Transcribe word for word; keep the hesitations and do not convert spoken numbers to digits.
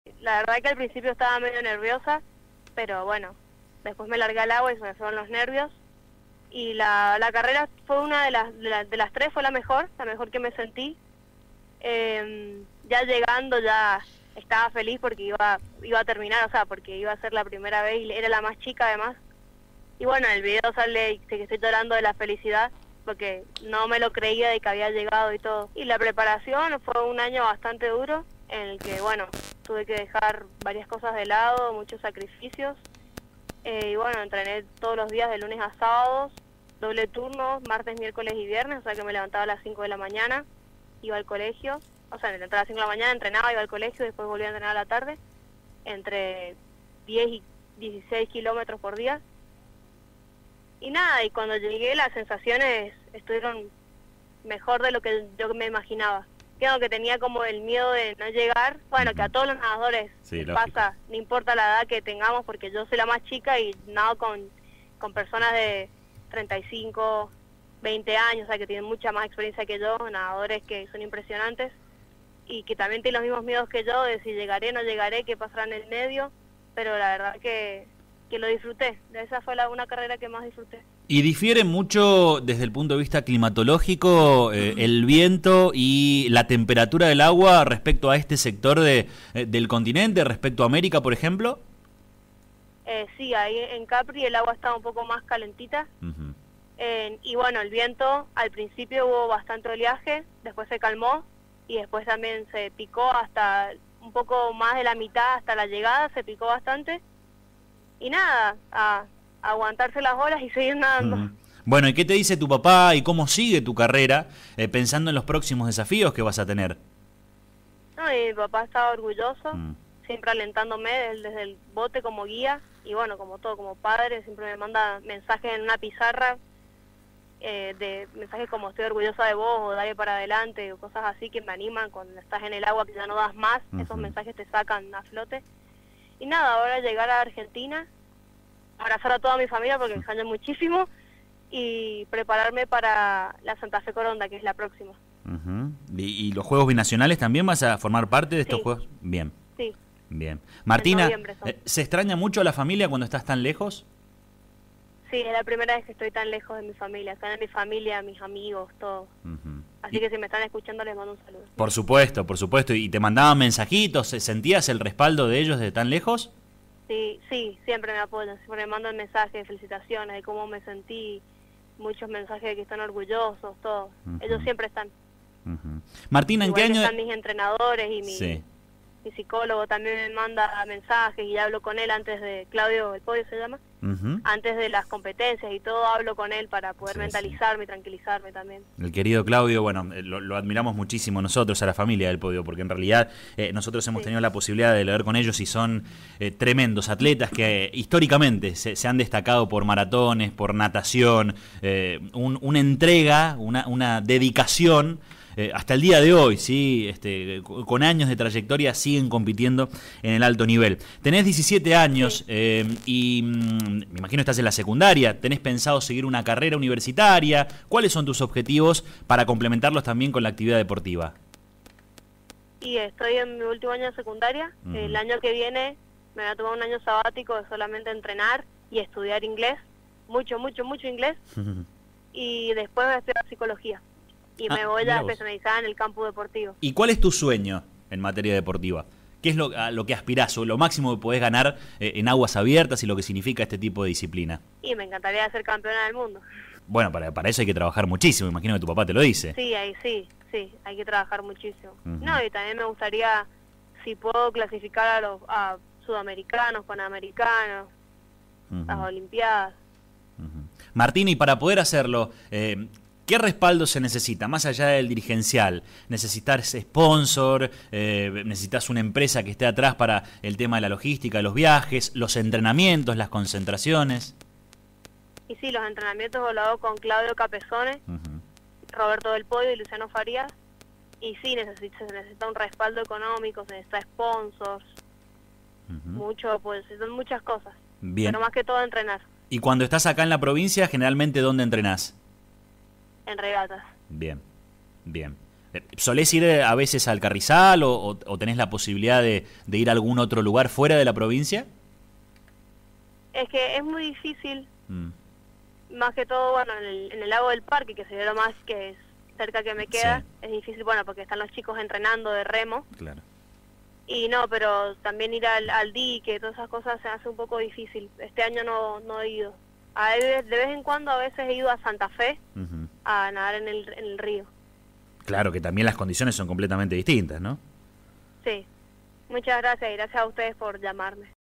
La verdad que al principio estaba medio nerviosa, pero bueno, después me largué al agua y se me fueron los nervios. Y la, la carrera fue una de las, de, la, de las tres, fue la mejor, la mejor que me sentí. Eh, ya llegando ya estaba feliz porque iba, iba a terminar, o sea, porque iba a ser la primera vez y era la más chica además. Y bueno, en el video sale que estoy llorando de la felicidad porque no me lo creía de que había llegado y todo. Y la preparación fue un año bastante duro en el que, bueno, tuve que dejar varias cosas de lado, muchos sacrificios. Eh, y bueno, entrené todos los días de lunes a sábados, doble turno, martes, miércoles y viernes, o sea que me levantaba a las cinco de la mañana, iba al colegio, o sea, me levantaba a las cinco de la mañana, entrenaba, iba al colegio, después volvía a entrenar a la tarde, entre diez y dieciséis kilómetros por día. Y nada, y cuando llegué las sensaciones estuvieron mejor de lo que yo me imaginaba. Creo que tenía como el miedo de no llegar, bueno, que a todos los nadadores sí, les pasa, no importa la edad que tengamos, porque yo soy la más chica y nado con, con personas de treinta y cinco, veinte años, o sea, que tienen mucha más experiencia que yo, nadadores que son impresionantes, y que también tienen los mismos miedos que yo, de si llegaré, no llegaré, qué pasará en el medio, pero la verdad que, que lo disfruté, esa fue la, una carrera que más disfruté. ¿Y difiere mucho desde el punto de vista climatológico eh, el viento y la temperatura del agua respecto a este sector de, eh, del continente, respecto a América, por ejemplo? Eh, sí, ahí en Capri el agua estaba un poco más calentita. Uh-huh. eh, y bueno, el viento, al principio hubo bastante oleaje, después se calmó y después también se picó hasta un poco más de la mitad, hasta la llegada, se picó bastante. Y nada, a... aguantarse las olas y seguir nadando. Uh-huh. Bueno, ¿y qué te dice tu papá y cómo sigue tu carrera eh, pensando en los próximos desafíos que vas a tener? No, y mi papá estaba orgulloso, uh-huh. siempre alentándome desde, desde el bote como guía, y bueno, como todo, como padre, siempre me manda mensajes en una pizarra, eh, de mensajes como estoy orgullosa de vos, o dale para adelante, o cosas así que me animan cuando estás en el agua que ya no das más, uh-huh. esos mensajes te sacan a flote. Y nada, ahora llegar a Argentina, abrazar a toda mi familia porque me extraño muchísimo y prepararme para la Santa Fe Coronda, que es la próxima. Uh-huh. ¿Y, ¿Y los Juegos Binacionales también vas a formar parte de estos sí. Juegos? Bien. Sí. Bien. Martina, eh, ¿se extraña mucho a la familia cuando estás tan lejos? Sí, es la primera vez que estoy tan lejos de mi familia, están en mi familia, mis amigos, todo. Uh-huh. Así y... que si me están escuchando les mando un saludo. Por supuesto, por supuesto. ¿Y te mandaban mensajitos? ¿Sentías el respaldo de ellos de tan lejos? Sí, sí, siempre me apoyan, siempre me mandan mensajes de felicitaciones, de cómo me sentí, muchos mensajes de que están orgullosos, todo. Uh-huh. Ellos siempre están. Uh-huh. Martina, ¿en Igual qué año? Están mis entrenadores y mi, sí. mi psicólogo también me manda mensajes y hablo con él antes de, Claudio, el podio se llama, uh-huh. antes de las competencias y todo hablo con él para poder sí, mentalizarme sí. y tranquilizarme también. El querido Claudio, bueno, lo, lo admiramos muchísimo nosotros, a la familia del podio, porque en realidad eh, nosotros hemos sí. tenido la posibilidad de leer con ellos y son eh, tremendos atletas que eh, históricamente se, se han destacado por maratones, por natación, eh, un, una entrega, una, una dedicación. Eh, hasta el día de hoy, sí, este, con años de trayectoria siguen compitiendo en el alto nivel. Tenés diecisiete años sí. eh, y mm, me imagino estás en la secundaria. ¿Tenés pensado seguir una carrera universitaria? ¿Cuáles son tus objetivos para complementarlos también con la actividad deportiva? Y estoy en mi último año de secundaria. Uh-huh. El año que viene me voy a tomar un año sabático de solamente entrenar y estudiar inglés. Mucho, mucho, mucho inglés. Uh-huh. Y después voy a estudiar psicología. Y ah, me voy a especializar en el campo deportivo. ¿Y cuál es tu sueño en materia deportiva? ¿Qué es lo, a lo que aspirás o lo máximo que podés ganar eh, en aguas abiertas y lo que significa este tipo de disciplina? Y me encantaría ser campeona del mundo. Bueno, para, para eso hay que trabajar muchísimo, imagino que tu papá te lo dice. Sí, ahí sí, sí, hay que trabajar muchísimo. Uh-huh. No, y también me gustaría, si puedo, clasificar a los a sudamericanos, panamericanos, uh-huh. las olimpiadas. Uh-huh. Martina, y para poder hacerlo... Eh, ¿qué respaldo se necesita? Más allá del dirigencial, ¿necesitas sponsor? Eh, ¿Necesitas una empresa que esté atrás para el tema de la logística, los viajes, los entrenamientos, las concentraciones? Y sí, los entrenamientos los hago con Claudio Capesone, uh-huh. Roberto del Podio y Luciano Farías. Y sí, necesita, se necesita un respaldo económico, se necesita sponsors, uh-huh. mucho, pues son muchas cosas. Bien. Pero más que todo entrenar. ¿Y cuando estás acá en la provincia, generalmente dónde entrenás? En regatas. Bien, bien. ¿Solés ir a veces al Carrizal o, o, o tenés la posibilidad de, de ir a algún otro lugar fuera de la provincia? Es que es muy difícil, Mm. más que todo, bueno, en el, en el lago del Parque, que sería lo más que es cerca que me queda, Sí. es difícil, bueno, porque están los chicos entrenando de remo. Claro. Y no, pero también ir al, al dique, todas esas cosas se hace un poco difícil. Este año no, no he ido. A veces, de vez en cuando a veces he ido a Santa Fe Uh-huh. a nadar en el, en el río. Claro, que también las condiciones son completamente distintas, ¿no? Sí. Muchas gracias y gracias a ustedes por llamarme.